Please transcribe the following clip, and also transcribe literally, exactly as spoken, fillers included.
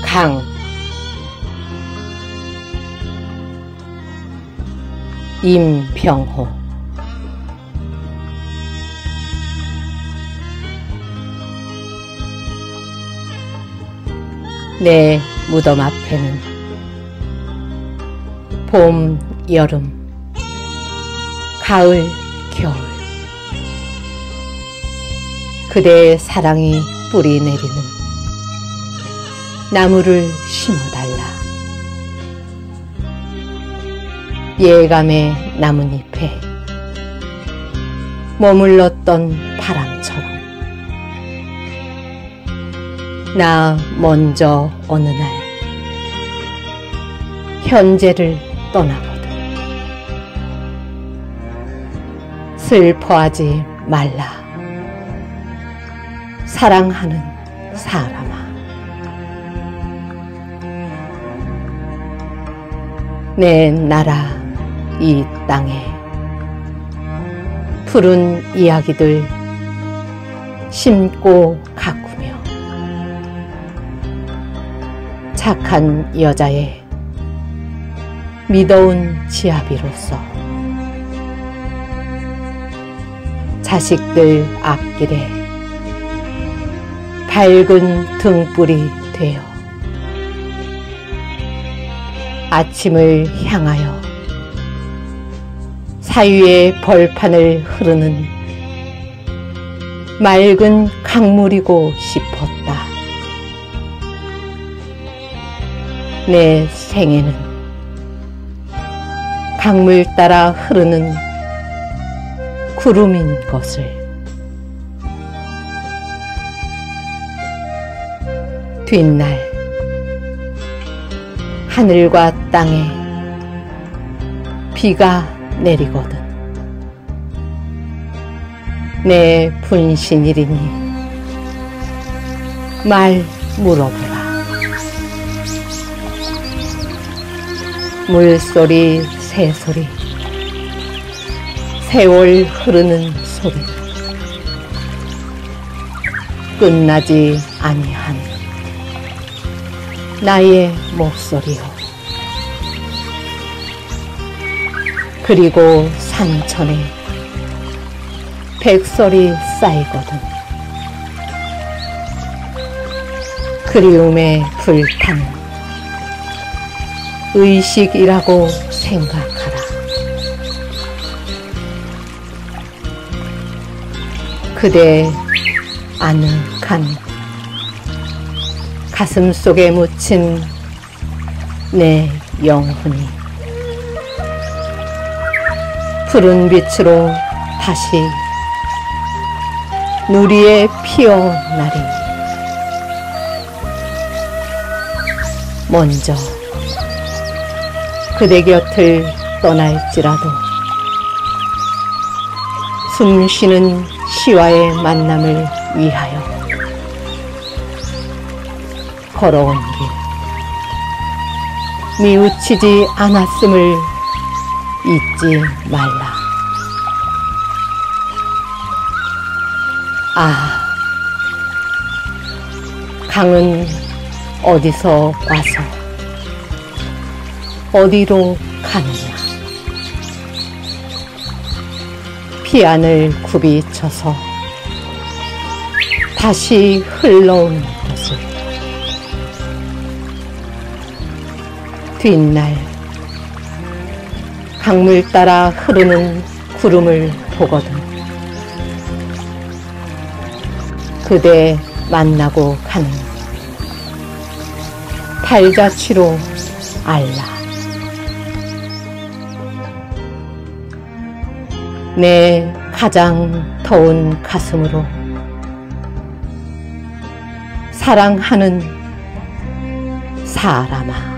강 임병호. 내 무덤 앞에는 봄, 여름, 가을, 겨울, 그대의 사랑이 뿌리 내리는 나무를 심어달라. 예감의 나뭇잎에 머물렀던 바람처럼 나 먼저 어느 날 현재를 떠나거든. 슬퍼하지 말라, 사랑하는 사람아. 내 나라 이 땅에 푸른 이야기들 심고 가꾸며 착한 여자의 미더운 지아비로서 자식들 앞길에 밝은 등불이 되어 아침을 향하여 사위의 벌판을 흐르는 맑은 강물이고 싶었다. 내 생애는 강물 따라 흐르는 구름인 것을. 뒷날 하늘과 땅에 비가 내리거든. 내 분신이리니 말 물어보라. 물소리, 새소리, 세월 흐르는 소리는 끝나지 아니한 나의 목소리요. 그리고 산천에 백설이 쌓이거든. 그리움에 불타는 의식이라고 생각하라. 그대 아늑한 가슴 속에 묻힌 내 영혼이 푸른 빛으로 다시 누리에 피어나리니 먼저 그대 곁을 떠날지라도 숨쉬는 시와의 만남을 위하여 걸어온 길 미우치지 않았음을 잊지 말라. 아, 강은 어디서 와서 어디로 가느냐. 피안을 굽이쳐서 다시 흘러온 것을 뒷날 강물 따라 흐르는 구름을 보거든. 그대 만나고 가는 팔자취로 알라. 내 가장 더운 가슴으로 사랑하는 사람아.